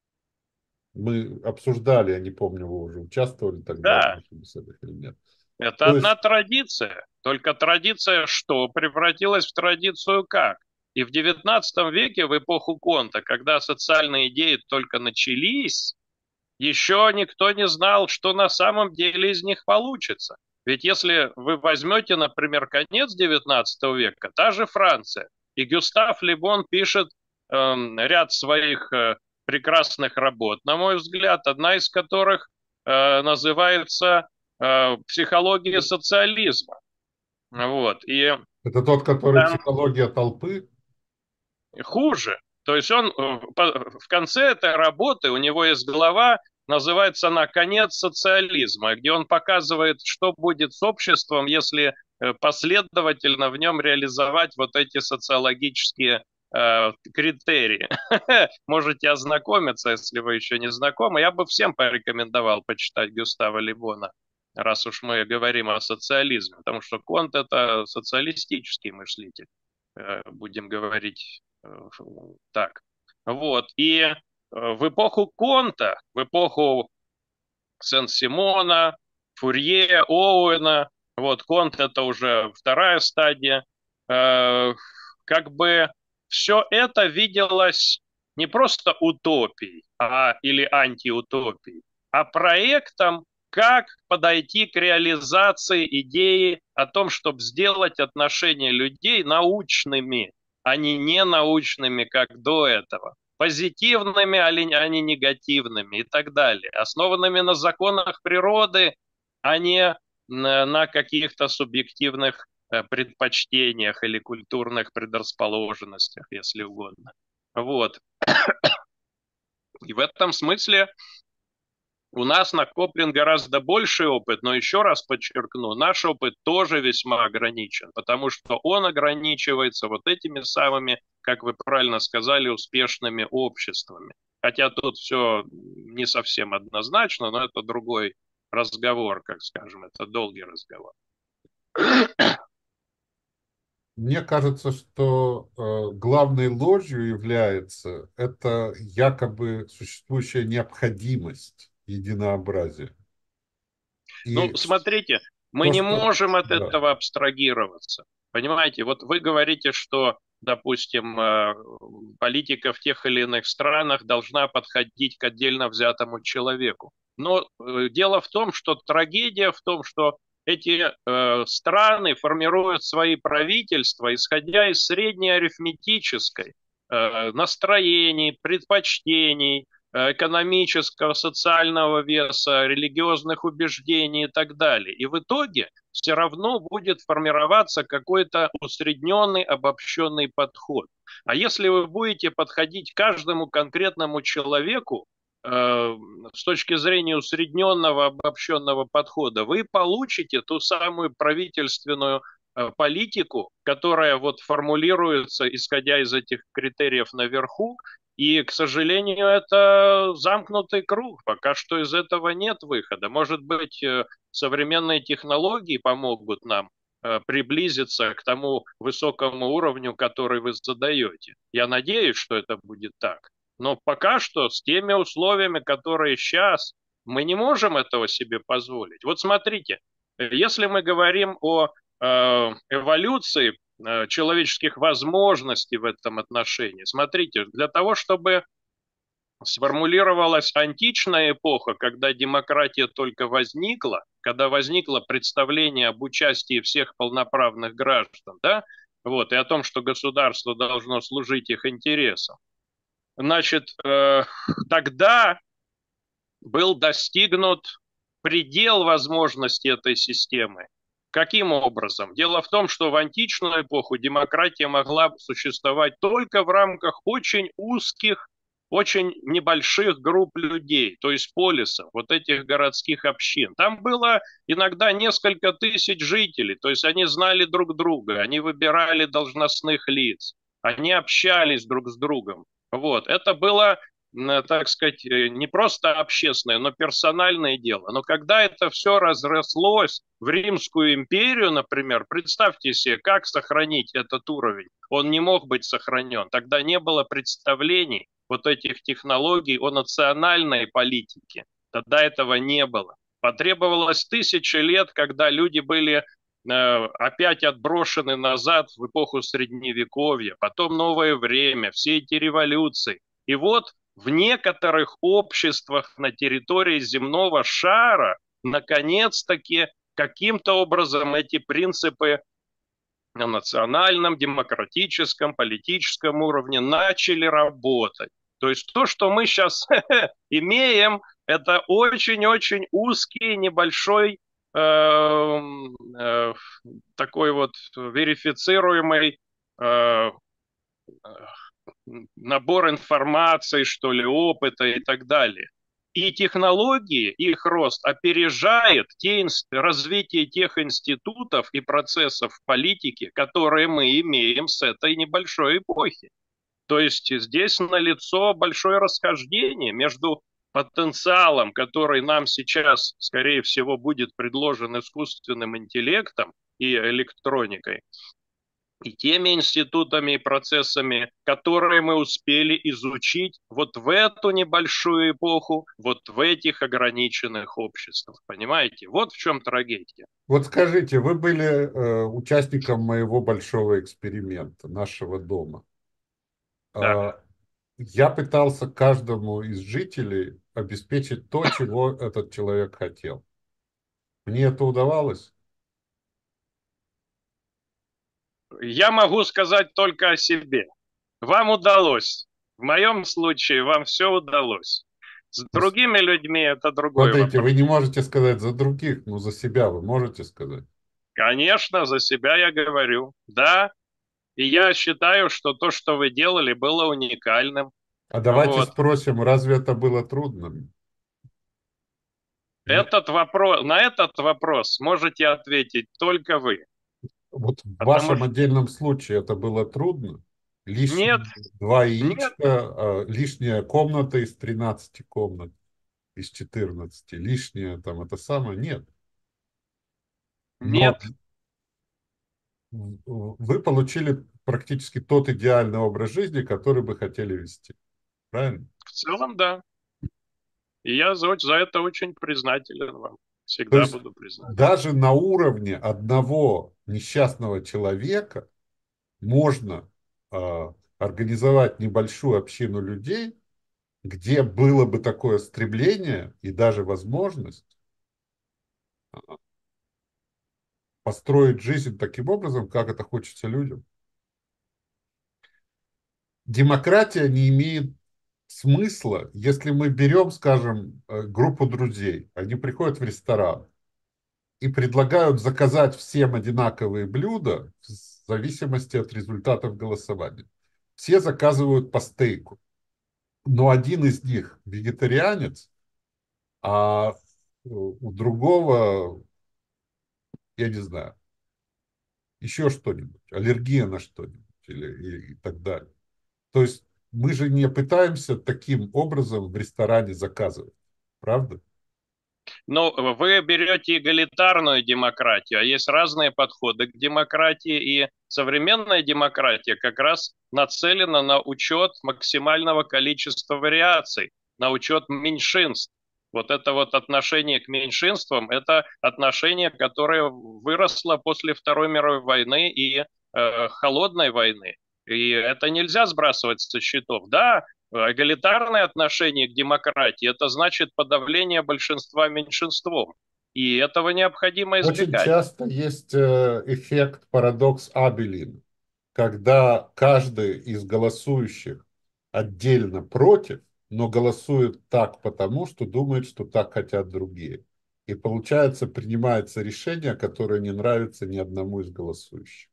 Мы обсуждали, я не помню, вы уже участвовали тогда в Да, наших беседах или нет. это То одна есть традиция. Только традиция что? Превратилась в традицию как? И в девятнадцатом веке, в эпоху Конта, когда социальные идеи только начались, еще никто не знал, что на самом деле из них получится. Ведь если вы возьмете, например, конец девятнадцатого века, та же Франция, и Гюстав Лебон пишет эм, ряд своих э, прекрасных работ, на мой взгляд, одна из которых э, называется э, «Психология социализма». Вот. И это тот, который там психология толпы. хуже. То есть он э, в конце этой работы, у него есть глава, называется она «Конец социализма», где он показывает, что будет с обществом, если э, последовательно в нем реализовать вот эти социологические э, критерии. Можете ознакомиться, если вы еще не знакомы. Я бы всем порекомендовал почитать Гюстава Лебона, раз уж мы говорим о социализме, потому что Конт – это социалистический мыслитель, э, будем говорить так. Вот. И э, в эпоху Конта, в эпоху Сен-Симона, Фурье, Оуэна, вот Конт это уже вторая стадия, э, как бы все это виделось не просто утопией а, или антиутопией, а проектом, как подойти к реализации идеи о том, чтобы сделать отношения людей научными, а не ненаучными, как до этого, позитивными, а не негативными и так далее, основанными на законах природы, а не на, на каких-то субъективных э, предпочтениях или культурных предрасположенностях, если угодно. Вот. И в этом смысле у нас накоплен гораздо больший опыт, но еще раз подчеркну, наш опыт тоже весьма ограничен, потому что он ограничивается вот этими самыми, как вы правильно сказали, успешными обществами. Хотя тут все не совсем однозначно, но это другой разговор, как скажем, это долгий разговор. мне кажется, что э, главной ложью является это якобы существующая необходимость единообразия. Ну, И смотрите, мы то, не что... можем от Да. этого абстрагироваться. Понимаете, вот вы говорите, что, допустим, э, политика в тех или иных странах должна подходить к отдельно взятому человеку. Но э, дело в том, что трагедия в том, что эти э, страны формируют свои правительства, исходя из средней арифметической э, настроений, предпочтений, э, экономического, социального веса, религиозных убеждений и так далее. И в итоге все равно будет формироваться какой-то усредненный, обобщенный подход. А если вы будете подходить к каждому конкретному человеку э, с точки зрения усредненного, обобщенного подхода, вы получите ту самую правительственную э, политику, которая вот формулируется, исходя из этих критериев наверху, и, к сожалению, это замкнутый круг. Пока что из этого нет выхода. Может быть, э, современные технологии помогут нам э, приблизиться к тому высокому уровню, который вы задаете. Я надеюсь, что это будет так. Но пока что с теми условиями, которые сейчас, мы не можем этого себе позволить. Вот смотрите, если мы говорим о э, эволюции э, человеческих возможностей в этом отношении, смотрите, для того, чтобы сформулировалась античная эпоха, когда демократия только возникла, когда возникло представление об участии всех полноправных граждан, да, вот, и о том, что государство должно служить их интересам. Значит, э, тогда был достигнут предел возможностей этой системы. Каким образом? Дело в том, что в античную эпоху демократия могла существовать только в рамках очень узких, очень небольших групп людей, то есть полисов, вот этих городских общин. Там было иногда несколько тысяч жителей, то есть они знали друг друга, они выбирали должностных лиц, они общались друг с другом. Вот. Это было, так сказать, не просто общественное, но персональное дело. Но когда это все разрослось в Римскую империю, например, представьте себе, как сохранить этот уровень. Он не мог быть сохранен. Тогда не было представлений вот этих технологий о национальной политике. Тогда этого не было. Потребовалось тысячи лет, когда люди были э, опять отброшены назад в эпоху Средневековья, потом новое время, все эти революции. И вот в некоторых обществах на территории земного шара наконец-таки каким-то образом эти принципы на национальном, демократическом, политическом уровне начали работать. То есть то, что мы сейчас имеем, это очень-очень узкий, небольшой э, э, такой вот верифицируемый э, набор информации, что ли, опыта и так далее. И технологии, их рост опережает те, развитие тех институтов и процессов в политике, которые мы имеем с этой небольшой эпохи. То есть здесь налицо большое расхождение между потенциалом, который нам сейчас, скорее всего, будет предложен искусственным интеллектом и электроникой, и теми институтами и процессами, которые мы успели изучить вот в эту небольшую эпоху, вот в этих ограниченных обществах. Понимаете? Вот в чем трагедия. Вот скажите, вы были э, участником моего большого эксперимента, нашего дома. Да. А, я пытался каждому из жителей обеспечить то, чего этот человек хотел. Мне это удавалось? Я могу сказать только о себе. Вам удалось. В моем случае вам все удалось. С Ну, другими людьми это другой смотрите, вы вопрос. не можете сказать за других, но за себя вы можете сказать. Конечно, за себя я говорю. Да, и я считаю, что то, что вы делали, было уникальным. А давайте Вот. спросим, разве это было трудно? Нет. Этот вопрос, на этот вопрос можете ответить только вы. Вот в Потому вашем что отдельном случае это было трудно. нет, Лишние два нет, яичка, а, лишняя комната из тринадцати комнат, из четырнадцати, лишняя там это самое, нет. Но нет. вы получили практически тот идеальный образ жизни, который бы хотели вести. Правильно? В целом, да. И я за, за это очень признателен вам. То Всегда есть буду признателен. даже на уровне одного несчастного человека можно э, организовать небольшую общину людей, где было бы такое стремление и даже возможность построить жизнь таким образом, как это хочется людям. Демократия не имеет смысла, если мы берем, скажем, э, группу друзей, они приходят в ресторан и предлагают заказать всем одинаковые блюда в зависимости от результатов голосования. Все заказывают по стейку, но один из них вегетарианец, а у другого, я не знаю, еще что-нибудь, аллергия на что-нибудь или и, и так далее. То есть мы же не пытаемся таким образом в ресторане заказывать, правда? Ну, вы берете эгалитарную демократию, а есть разные подходы к демократии, и современная демократия как раз нацелена на учет максимального количества вариаций, на учет меньшинств. Вот это вот отношение к меньшинствам, это отношение, которое выросло после Второй мировой войны и э, Холодной войны. И это нельзя сбрасывать со счетов. Да, эгалитарное отношение к демократии – это значит подавление большинства меньшинством. И этого необходимо Очень избегать. часто есть э, эффект парадокс Абелина, когда каждый из голосующих отдельно против, но голосует так потому, что думает, что так хотят другие. И получается, принимается решение, которое не нравится ни одному из голосующих.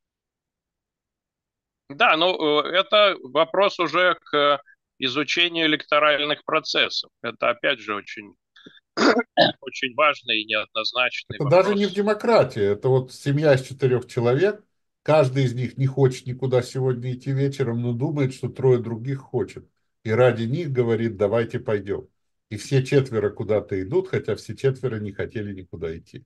Да, ну это вопрос уже к изучению электоральных процессов. Это опять же очень, очень важный и неоднозначный Это даже не в вопрос. демократии. Это вот семья из четырех человек. Каждый из них не хочет никуда сегодня идти вечером, но думает, что трое других хочет. И ради них говорит, давайте пойдем. И все четверо куда-то идут, хотя все четверо не хотели никуда идти.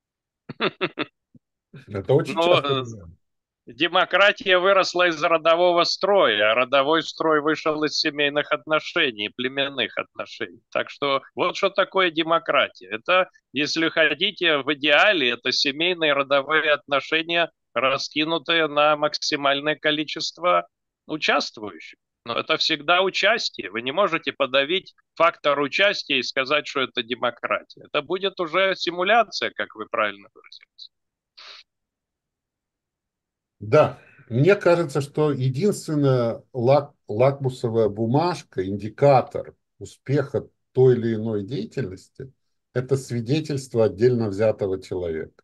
Это очень часто Но бывает. демократия выросла из родового строя, а родовой строй вышел из семейных отношений, племенных отношений. Так что вот что такое демократия. Это, если хотите, в идеале это семейные родовые отношения, раскинутые на максимальное количество участвующих. Но это всегда участие. Вы не можете подавить фактор участия и сказать, что это демократия. Это будет уже симуляция, как вы правильно выразились. Да, мне кажется, что единственная лак, лакмусовая бумажка, индикатор успеха той или иной деятельности – это свидетельство отдельно взятого человека.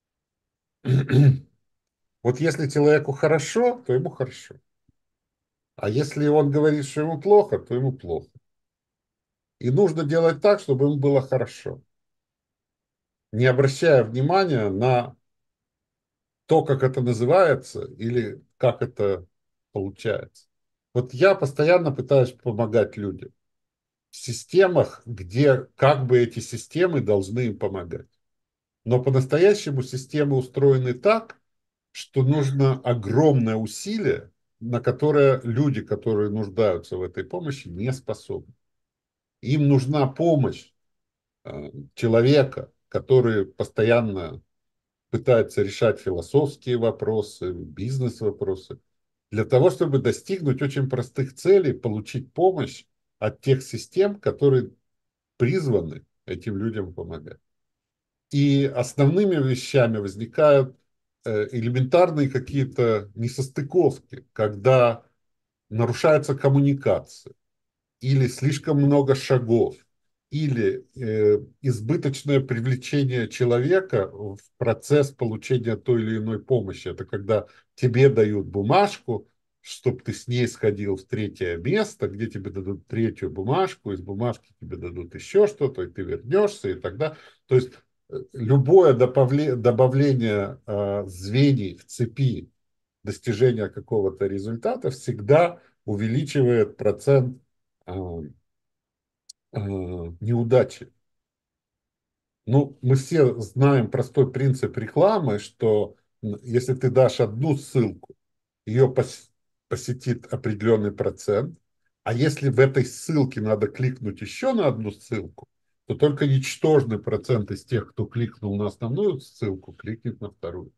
Вот если человеку хорошо, то ему хорошо. А если он говорит, что ему плохо, то ему плохо. И нужно делать так, чтобы ему было хорошо, не обращая внимания на то, как это называется или как это получается. Вот я постоянно пытаюсь помогать людям в системах, где как бы эти системы должны им помогать. Но по-настоящему системы устроены так, что нужно огромное усилие, на которое люди, которые нуждаются в этой помощи, не способны. Им нужна помощь э, человека, который постоянно пытается решать философские вопросы, бизнес-вопросы, для того, чтобы достигнуть очень простых целей, получить помощь от тех систем, которые призваны этим людям помогать. И основными вещами возникают э, элементарные какие-то несостыковки, когда нарушается коммуникация, или слишком много шагов, или э, избыточное привлечение человека в процесс получения той или иной помощи. Это когда тебе дают бумажку, чтобы ты с ней сходил в третье место, где тебе дадут третью бумажку, из бумажки тебе дадут еще что-то, и ты вернешься, и тогда. То есть э, любое добавление, добавление э, звеньев в цепи достижения какого-то результата всегда увеличивает процент э, э, неудачи. Ну, мы все знаем простой принцип рекламы, что если ты дашь одну ссылку, ее пос, посетит определенный процент, а если в этой ссылке надо кликнуть еще на одну ссылку, то только ничтожный процент из тех, кто кликнул на основную ссылку, кликнет на вторую.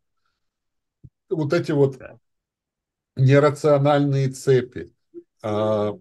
Вот эти вот Да. нерациональные цепи. А,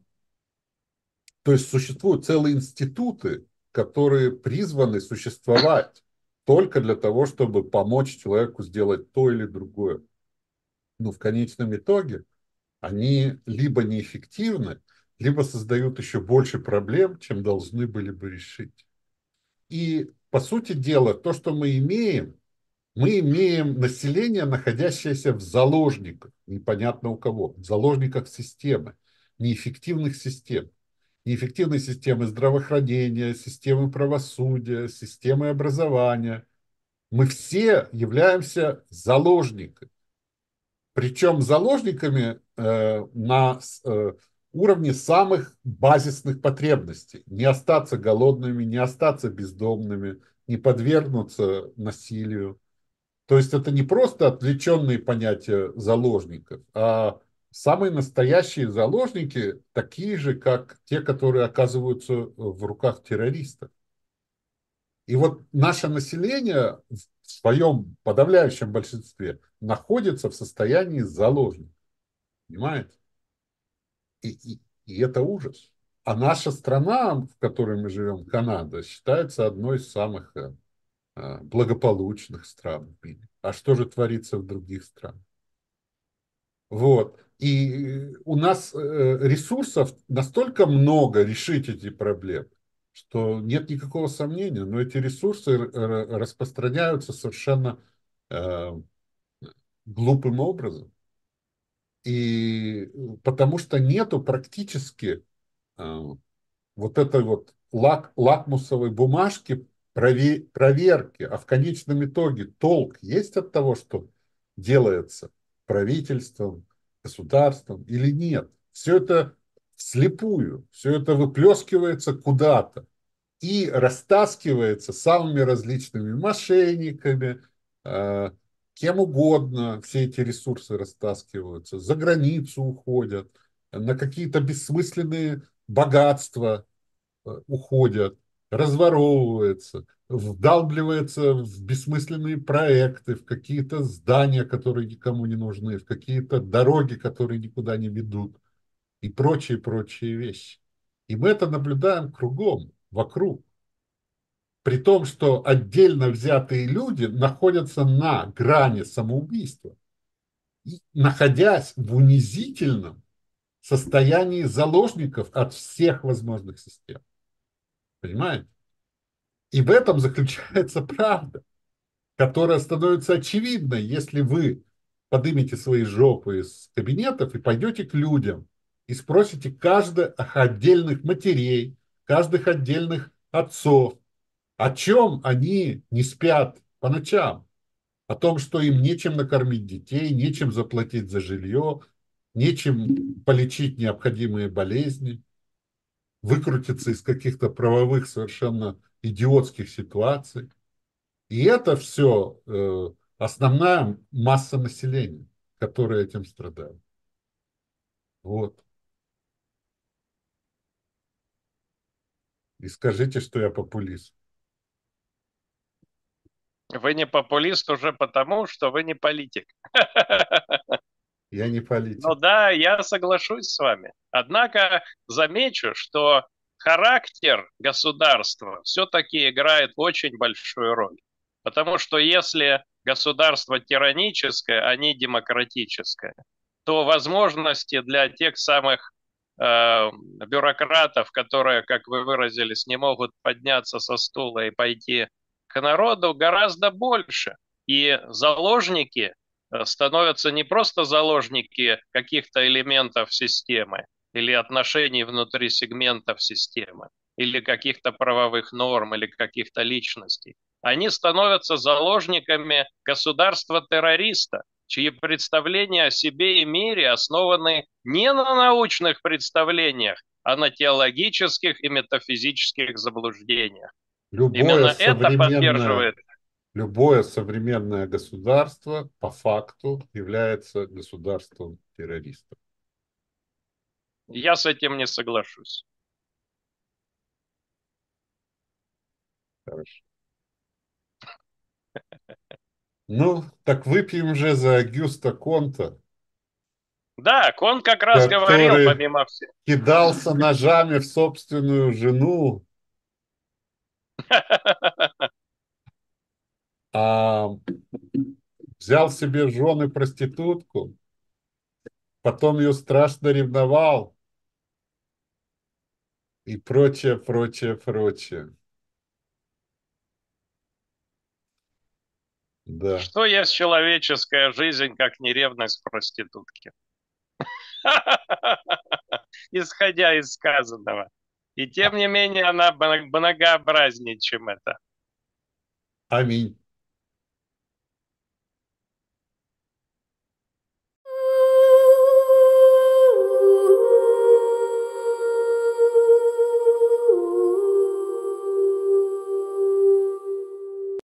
то есть существуют целые институты, которые призваны существовать только для того, чтобы помочь человеку сделать то или другое. Но в конечном итоге они либо неэффективны, либо создают еще больше проблем, чем должны были бы решить. И, по сути дела, то, что мы имеем, мы имеем население, находящееся в заложниках, непонятно у кого, в заложниках системы, неэффективных систем. Неэффективной системы здравоохранения, системы правосудия, системы образования. Мы все являемся заложниками. Причем заложниками э, на э, уровне самых базисных потребностей. Не остаться голодными, не остаться бездомными, не подвергнуться насилию. То есть это не просто отвлеченные понятия заложников, а самые настоящие заложники такие же, как те, которые оказываются в руках террористов. И вот наше население в своем подавляющем большинстве находится в состоянии заложника. Понимаете? И, и, и это ужас. А наша страна, в которой мы живем, Канада, считается одной из самых э, э, благополучных стран в мире. А что же творится в других странах? Вот. И у нас э, ресурсов настолько много решить эти проблемы, что нет никакого сомнения, но эти ресурсы р- р- распространяются совершенно э, глупым образом. И потому что нету практически э, вот этой вот лак, лакмусовой бумажки прове, проверки, а в конечном итоге толк есть от того, что делается правительством, государством или нет. Все это вслепую, все это выплескивается куда-то и растаскивается самыми различными мошенниками, э, кем угодно все эти ресурсы растаскиваются, за границу уходят, на какие-то бессмысленные богатства э, уходят, разворовывается, вдалбливается в бессмысленные проекты, в какие-то здания, которые никому не нужны, в какие-то дороги, которые никуда не ведут и прочие-прочие вещи. И мы это наблюдаем кругом, вокруг. При том, что отдельно взятые люди находятся на грани самоубийства, находясь в унизительном состоянии заложников от всех возможных систем. Понимаете? И в этом заключается правда, которая становится очевидной, если вы поднимете свои жопы из кабинетов и пойдете к людям и спросите каждых отдельных матерей, каждых отдельных отцов, о чем они не спят по ночам. О том, что им нечем накормить детей, нечем заплатить за жилье, нечем полечить необходимые болезни, выкрутиться из каких-то правовых совершенно идиотских ситуаций. И это все э, основная масса населения, которая этим страдает. Вот. И скажите, что я популист. Вы не популист уже потому, что вы не политик. Я не Ну политик. да, я соглашусь с вами. Однако замечу, что характер государства все-таки играет очень большую роль. Потому что если государство тираническое, а не демократическое, то возможности для тех самых э, бюрократов, которые, как вы выразились, не могут подняться со стула и пойти к народу, гораздо больше. И заложники э, становятся не просто заложники каких-то элементов системы или отношений внутри сегментов системы, или каких-то правовых норм, или каких-то личностей. Они становятся заложниками государства-террориста, чьи представления о себе и мире основаны не на научных представлениях, а на теологических и метафизических заблуждениях. Любое Именно это современное, поддерживает. любое современное государство по факту является государством террористов. Я с этим не соглашусь. Хорошо. Ну, так выпьем же за Агюста Конта, Да, он как раз говорил, который помимо всего. кидался ножами в собственную жену, а взял себе жены проститутку, потом ее страшно ревновал и прочее, прочее, прочее. Да. Что есть человеческая жизнь, как не ревность проститутки? Исходя из сказанного. И тем А- не менее она многообразнее, чем это. Аминь.